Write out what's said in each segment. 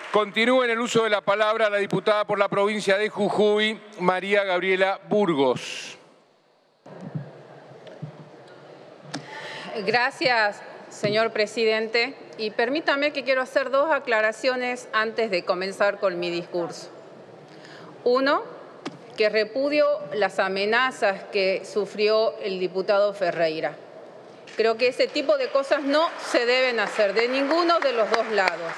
Continúa en el uso de la palabra la diputada por la provincia de Jujuy, María Gabriela Burgos. Gracias, señor presidente. Y permítame que quiero hacer dos aclaraciones antes de comenzar con mi discurso. Uno, que repudio las amenazas que sufrió el diputado Ferreira. Creo que ese tipo de cosas no se deben hacer de ninguno de los dos lados.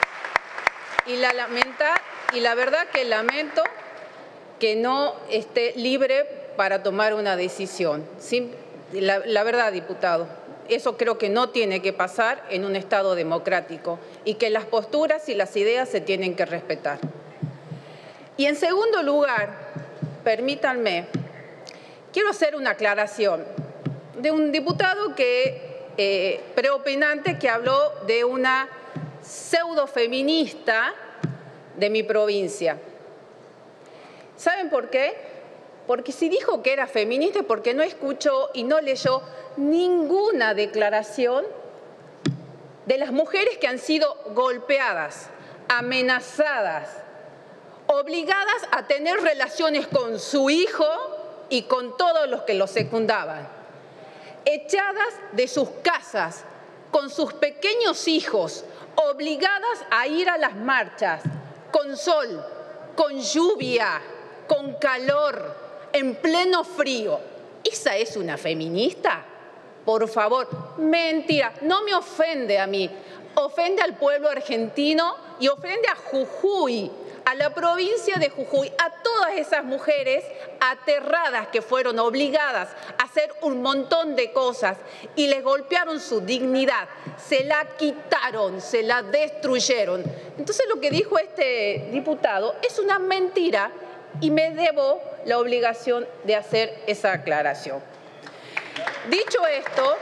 Y la verdad que lamento que no esté libre para tomar una decisión. La verdad, diputado, eso creo que no tiene que pasar en un Estado democrático y que las posturas y las ideas se tienen que respetar. Y en segundo lugar, permítanme, quiero hacer una aclaración de un diputado preopinante que habló de una pseudofeminista de mi provincia. ¿Saben por qué? Porque si dijo que era feminista, porque no escuchó y no leyó ninguna declaración de las mujeres que han sido golpeadas, amenazadas, obligadas a tener relaciones con su hijo y con todos los que lo secundaban, echadas de sus casas con sus pequeños hijos, obligadas a ir a las marchas, con sol, con lluvia, con calor, en pleno frío. ¿Esa es una feminista? Por favor, mentira, no me ofende a mí, ofende al pueblo argentino y ofende a Jujuy, a la provincia de Jujuy, a todas esas mujeres aterradas que fueron obligadas a hacer un montón de cosas y les golpearon su dignidad, se la quitaron, se la destruyeron. Entonces lo que dijo este diputado es una mentira y me debo la obligación de hacer esa aclaración. Dicho esto,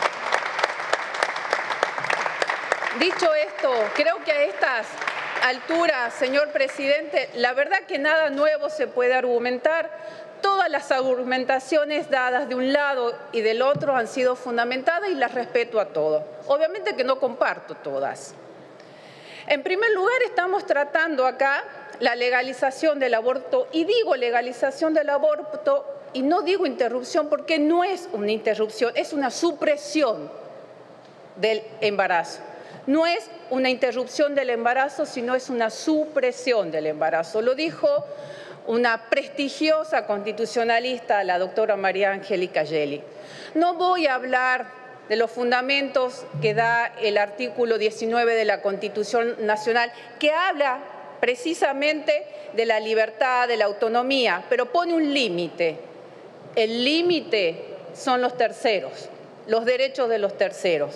creo que a estas alturas, señor presidente, la verdad que nada nuevo se puede argumentar. Todas las argumentaciones dadas de un lado y del otro han sido fundamentadas y las respeto a todos. Obviamente que no comparto todas. En primer lugar, estamos tratando acá la legalización del aborto, y digo legalización del aborto y no digo interrupción porque no es una interrupción, es una supresión del embarazo. No es una interrupción del embarazo, sino es una supresión del embarazo. Lo dijo una prestigiosa constitucionalista, la doctora María Angélica Gelli. No voy a hablar de los fundamentos que da el artículo 19 de la Constitución Nacional, que habla precisamente de la libertad, de la autonomía, pero pone un límite. El límite son los terceros, los derechos de los terceros.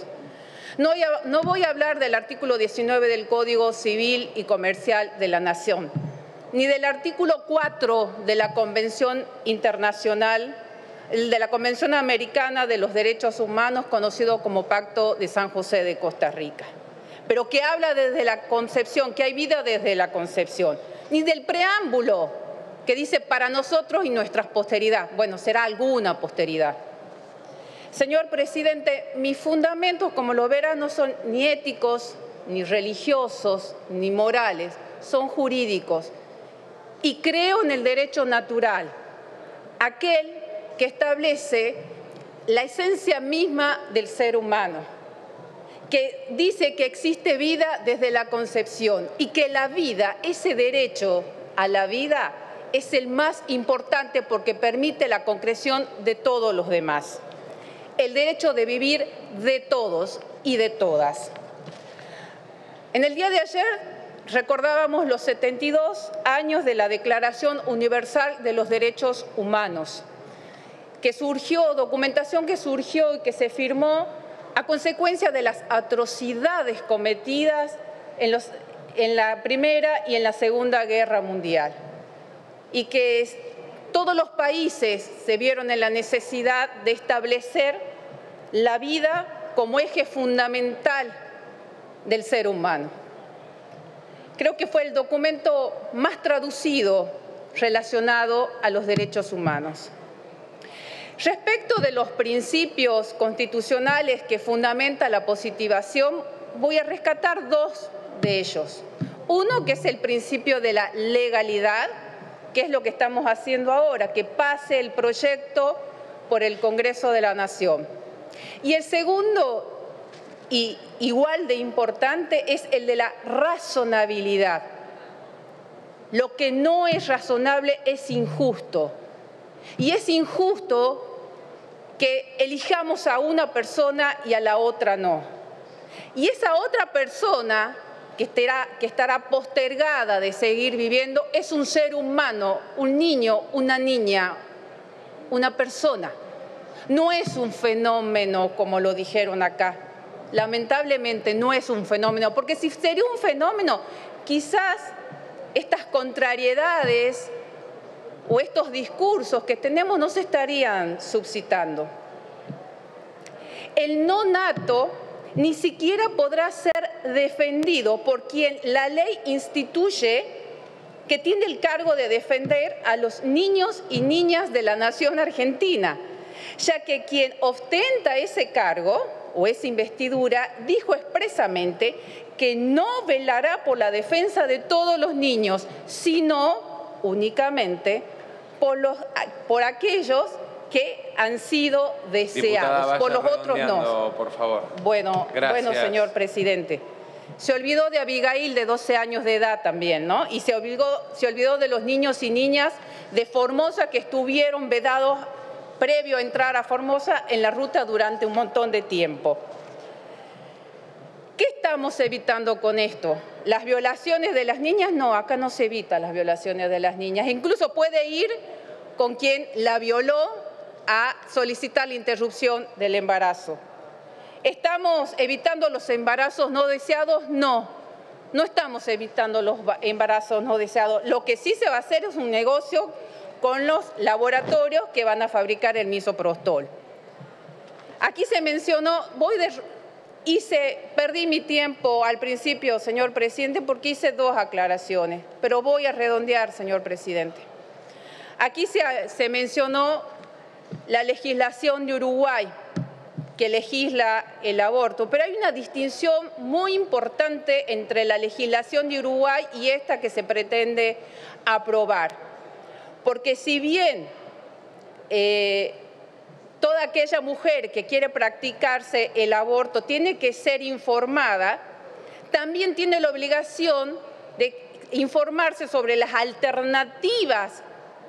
No voy a hablar del artículo 19 del Código Civil y Comercial de la Nación, ni del artículo 4 de la Convención Internacional, de la Convención Americana de los Derechos Humanos, conocido como Pacto de San José de Costa Rica, pero que habla desde la concepción, que hay vida desde la concepción, ni del preámbulo que dice para nosotros y nuestras posteridad. Bueno, será alguna posteridad. Señor presidente, mis fundamentos, como lo verán, no son ni éticos, ni religiosos, ni morales, son jurídicos. Y creo en el derecho natural, aquel que establece la esencia misma del ser humano, que dice que existe vida desde la concepción y que la vida, ese derecho a la vida, es el más importante porque permite la concreción de todos los demás. El derecho de vivir de todos y de todas. En el día de ayer recordábamos los 72 años de la Declaración Universal de los Derechos Humanos, que surgió, documentación que surgió y que se firmó a consecuencia de las atrocidades cometidas en la Primera y en la Segunda Guerra Mundial, y que todos los países se vieron en la necesidad de establecer la vida como eje fundamental del ser humano. Creo que fue el documento más traducido relacionado a los derechos humanos. Respecto de los principios constitucionales que fundamentan la positivación, voy a rescatar dos de ellos. Uno, que es el principio de la legalidad, que es lo que estamos haciendo ahora, que pase el proyecto por el Congreso de la Nación. Y el segundo, y igual de importante, es el de la razonabilidad. Lo que no es razonable es injusto. Y es injusto que elijamos a una persona y a la otra no. Y esa otra persona que estará postergada de seguir viviendo es un ser humano, un niño, una niña, una persona. No es un fenómeno como lo dijeron acá. Lamentablemente no es un fenómeno, porque si sería un fenómeno, quizás estas contrariedades o estos discursos que tenemos no se estarían suscitando. El no nato ni siquiera podrá ser defendido por quien la ley instituye que tiene el cargo de defender a los niños y niñas de la nación argentina, ya que quien ostenta ese cargo o esa investidura dijo expresamente que no velará por la defensa de todos los niños, sino únicamente por aquellos que han sido deseados, por los otros no. Por favor. Bueno, señor presidente. Se olvidó de Abigail, de 12 años de edad también, ¿no? Y se olvidó de los niños y niñas de Formosa que estuvieron vedados previo a entrar a Formosa en la ruta durante un montón de tiempo. ¿Qué estamos evitando con esto? ¿Las violaciones de las niñas? No, acá no se evitan las violaciones de las niñas. Incluso puede ir con quien la violó a solicitar la interrupción del embarazo. ¿Estamos evitando los embarazos no deseados? No, no estamos evitando los embarazos no deseados. Lo que sí se va a hacer es un negocio con los laboratorios que van a fabricar el misoprostol. Aquí se mencionó, perdí mi tiempo al principio, señor presidente, porque hice dos aclaraciones, pero voy a redondear, señor presidente. Aquí se mencionó la legislación de Uruguay, que legisla el aborto, pero hay una distinción muy importante entre la legislación de Uruguay y esta que se pretende aprobar. Porque si bien toda aquella mujer que quiere practicarse el aborto tiene que ser informada, también tiene la obligación de informarse sobre las alternativas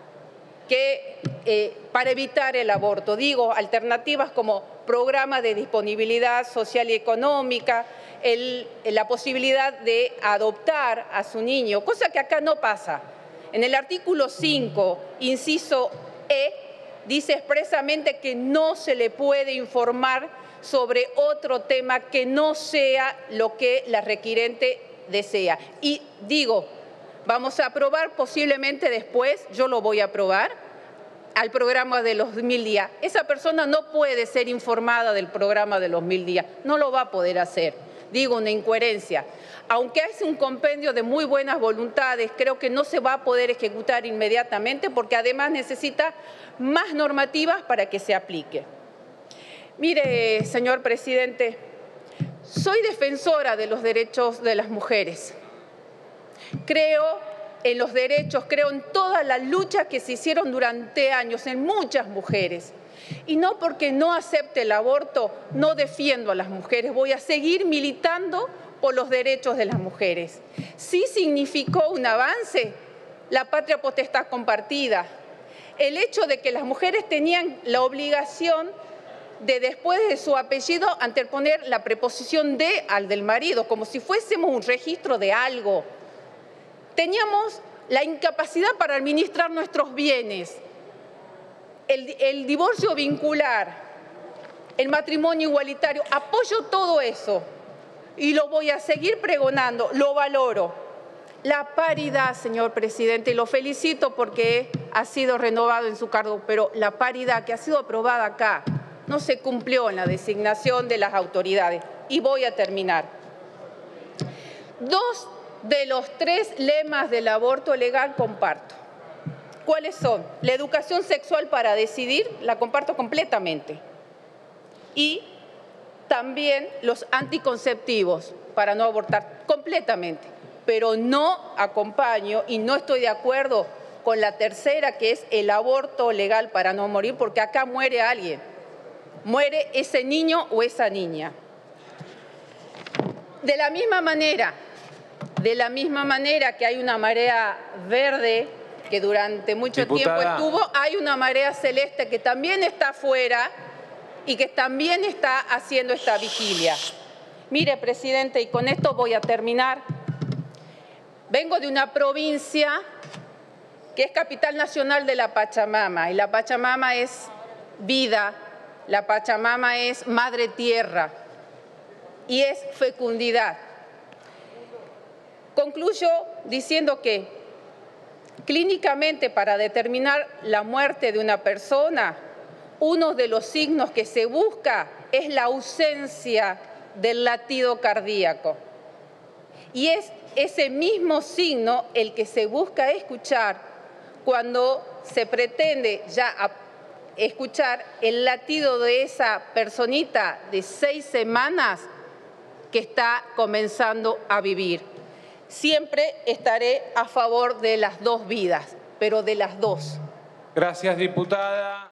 para evitar el aborto. Digo, alternativas como programas de disponibilidad social y económica, la posibilidad de adoptar a su niño, cosa que acá no pasa. En el artículo 5, inciso E, dice expresamente que no se le puede informar sobre otro tema que no sea lo que la requirente desea. Y digo, vamos a aprobar posiblemente después, yo lo voy a aprobar, al programa de los 1000 días. Esa persona no puede ser informada del programa de los 1000 días, no lo va a poder hacer. Digo, una incoherencia. Aunque es un compendio de muy buenas voluntades, creo que no se va a poder ejecutar inmediatamente porque además necesita más normativas para que se aplique. Mire, señor presidente, soy defensora de los derechos de las mujeres. Creo en los derechos, creo en todas las luchas que se hicieron durante años en muchas mujeres. Y no porque no acepte el aborto, no defiendo a las mujeres. Voy a seguir militando por los derechos de las mujeres. Sí significó un avance la patria potestad compartida. El hecho de que las mujeres tenían la obligación de, después de su apellido, anteponer la preposición de al del marido, como si fuésemos un registro de algo. Teníamos la incapacidad para administrar nuestros bienes. El divorcio vincular, el matrimonio igualitario, apoyo todo eso y lo voy a seguir pregonando, lo valoro. La paridad, señor presidente, y lo felicito porque ha sido renovado en su cargo, pero la paridad que ha sido aprobada acá no se cumplió en la designación de las autoridades. Y voy a terminar. 2 de los 3 lemas del aborto legal comparto. ¿Cuáles son? La educación sexual para decidir, la comparto completamente. Y también los anticonceptivos para no abortar, completamente. pero no acompaño y no estoy de acuerdo con la tercera, que es el aborto legal para no morir, porque acá muere alguien, muere ese niño o esa niña. De la misma manera que hay una marea verde que durante mucho tiempo estuvo, hay una marea celeste que también está afuera y que también está haciendo esta vigilia. Mire, presidente, y con esto voy a terminar. Vengo de una provincia que es capital nacional de la Pachamama, y la Pachamama es vida, la Pachamama es madre tierra y es fecundidad. Concluyo diciendo que clínicamente, para determinar la muerte de una persona, uno de los signos que se busca es la ausencia del latido cardíaco. Y es ese mismo signo el que se busca escuchar cuando se pretende ya escuchar el latido de esa personita de 6 semanas que está comenzando a vivir. Siempre estaré a favor de las dos vidas, pero de las dos. Gracias, diputada.